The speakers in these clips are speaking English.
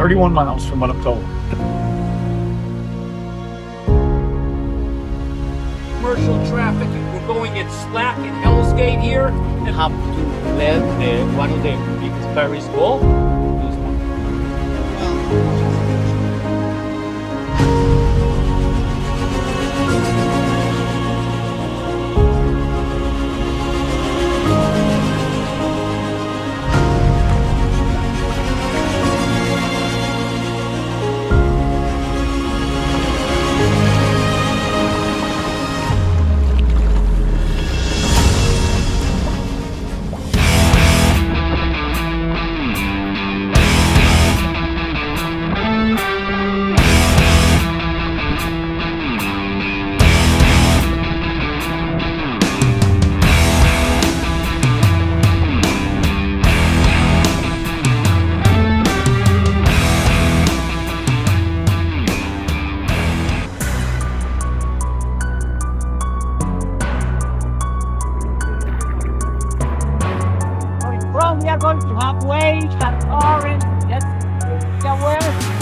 31 miles from what I'm told. Commercial traffic, we're going at Slack and Hell's Gate here, and have to let one of the biggest ferries go. We are going to have waves and orange. Yes, yeah, where?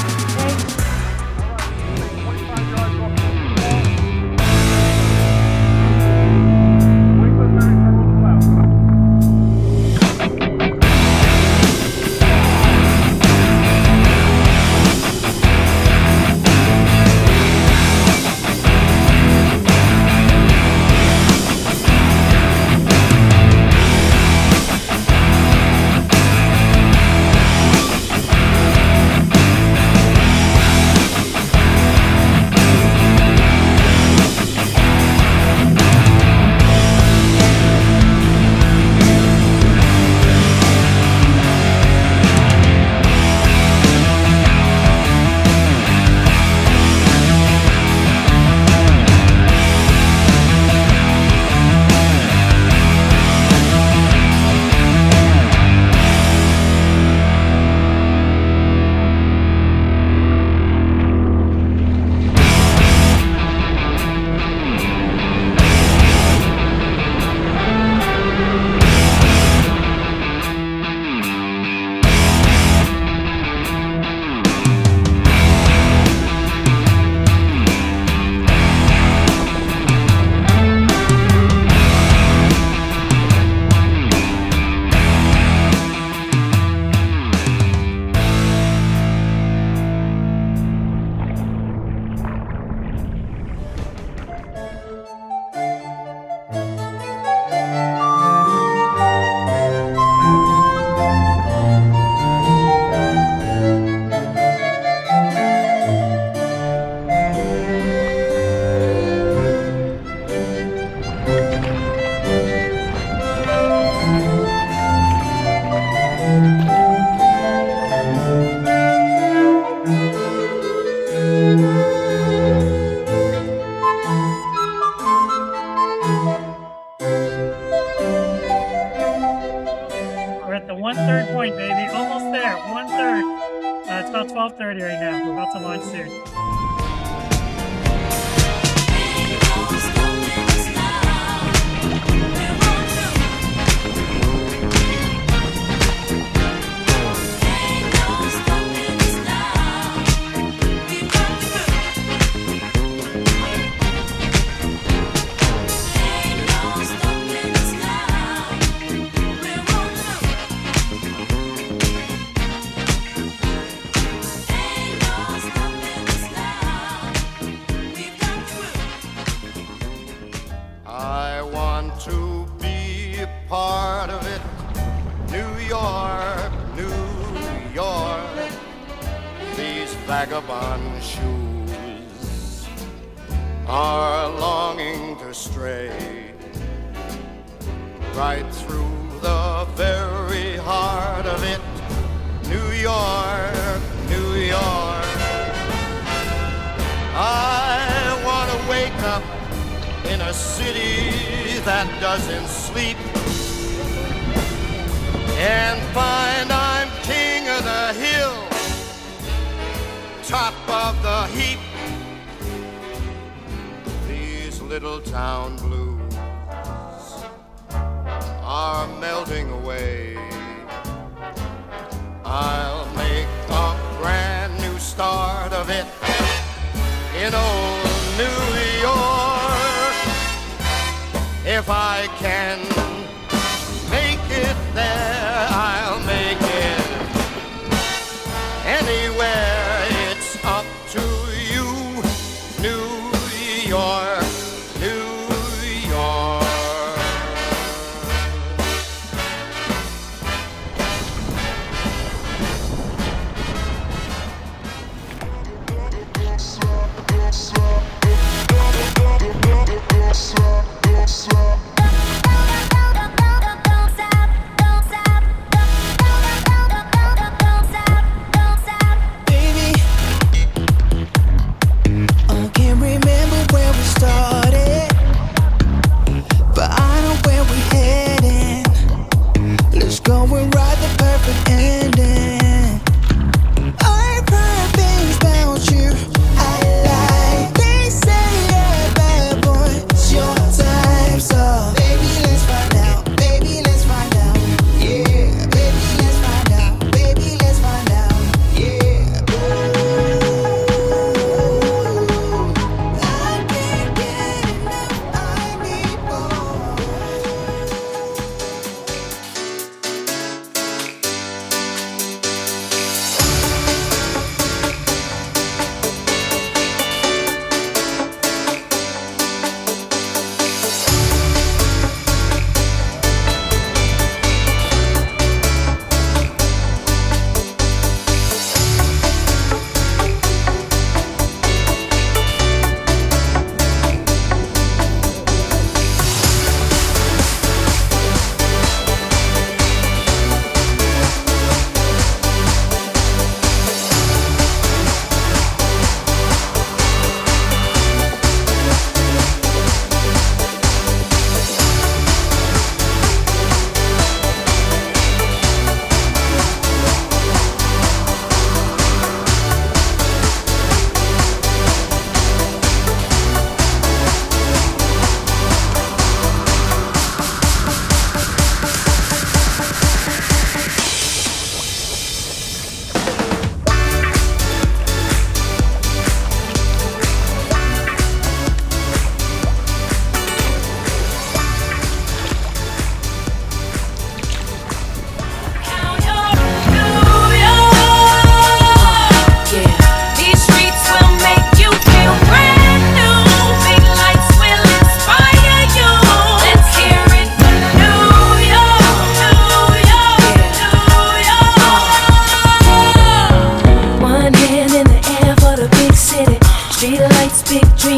It's about 12:30 right now. We're about to launch soon. Part of it, New York, New York, these vagabond shoes are longing to stray right through the very heart of it, New York, New York. I want to wake up in a city that doesn't sleep and find I'm king of the hill, top of the heap. These little town blues are melting away. I'll make a grand I can make it there, I'll make it anywhere. It's up to you, New York, New York.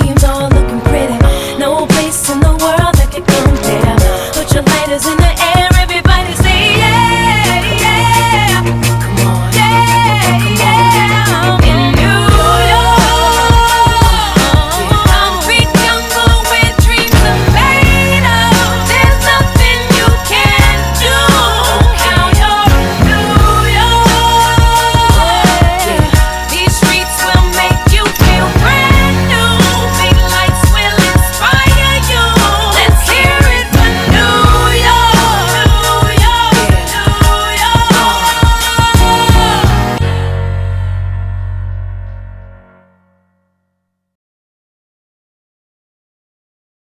in the air.